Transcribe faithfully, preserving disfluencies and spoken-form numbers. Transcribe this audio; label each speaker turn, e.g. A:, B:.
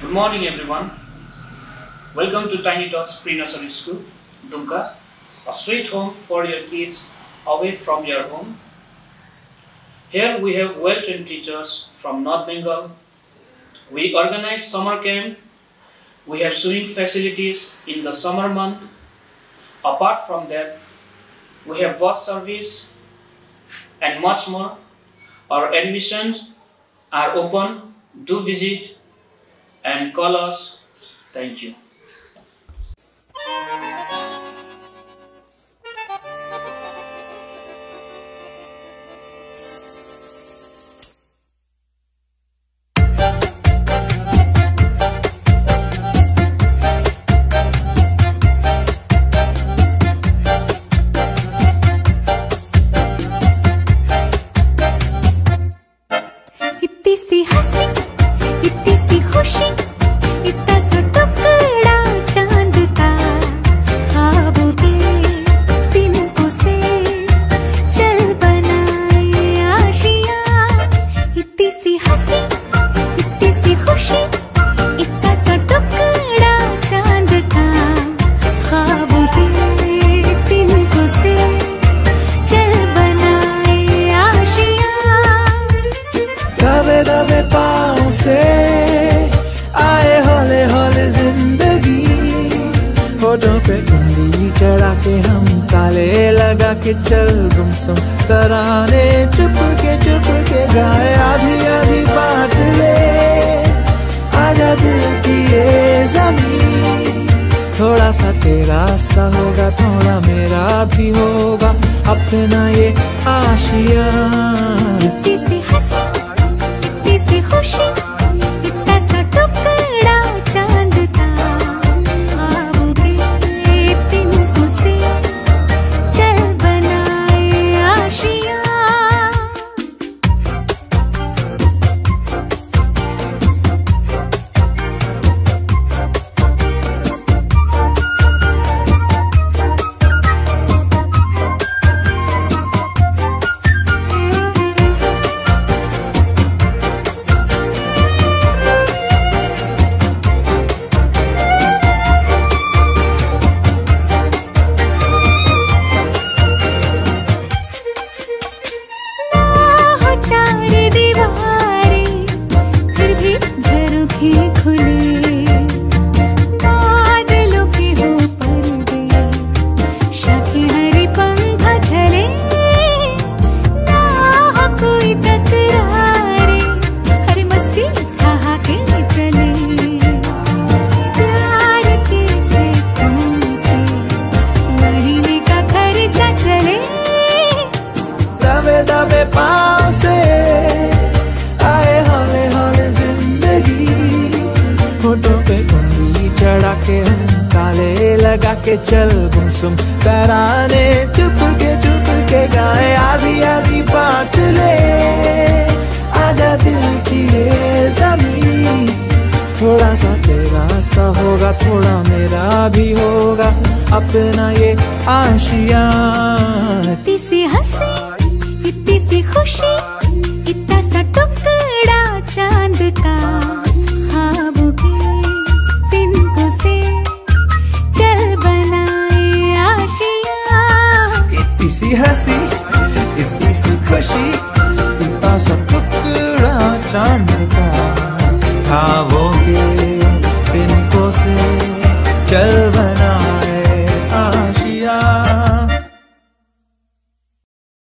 A: Good morning everyone. Welcome to Tiny Tots Pre-Nursery School, Dumka, a sweet home for your kids away from your home. Here we have well-trained teachers from North Bengal. We organize summer camp. We have swimming facilities in the summer month. Apart from that, we have bus service and much more. Our admissions are open. Do visit and call us. Thank you.
B: इतनी सी हंसी, इतनी सी खुशी, इतना सा टुकड़ा चांद का, ख्वाबों के तिनकों से चल बनाए आशियाँ। इतनी सी हंसी, इतनी सी खुशी, इतना सा टुकड़ा चांद का, ख्वाबों के तिनकों से चल बनाए आशियाँ।
C: दबे दबे पाँव से आए हौले हौले जिंदगी, होठों पे उंगली चढ़ा के हम ताले लगा के चल गुमसुम तराने चुप के चुप के गाए। आधी आधी बांट ले आजा दिल की ये ज़मीं, थोड़ा सा तेरा सा होगा थोड़ा मेरा भी होगा अपना ये आशियाँ।
B: इतनी सी हंसी, इतनी सी खुशी, इतना सा टुकड़ा चांद का, ख्वाबों के तिनकों से चल बनाए आशियाँ। चार दीवारें फिर भी झरोखे खुले, बादलों के हो पर्दे, शाखें हरी पंखा झले, ना हो कोई तकरारे, हर मस्ती ठहाके चले। प्यार के सिक्कों से महीने का खर्चा चले।
C: दबे दबे पाँव से आए हौले हौले जिंदगी, होठों पे उंगली चढ़ा के हम ताले लगा के चल गुमसुम तराने चुप के चुप के गाए। आधी आधी बांट ले आजा दिल की ये ज़मीं, थोड़ा सा तेरा सा होगा थोड़ा मेरा भी होगा अपना ये आशियाँ।
B: इतनी सी हंसी, इतनी सी खुशी,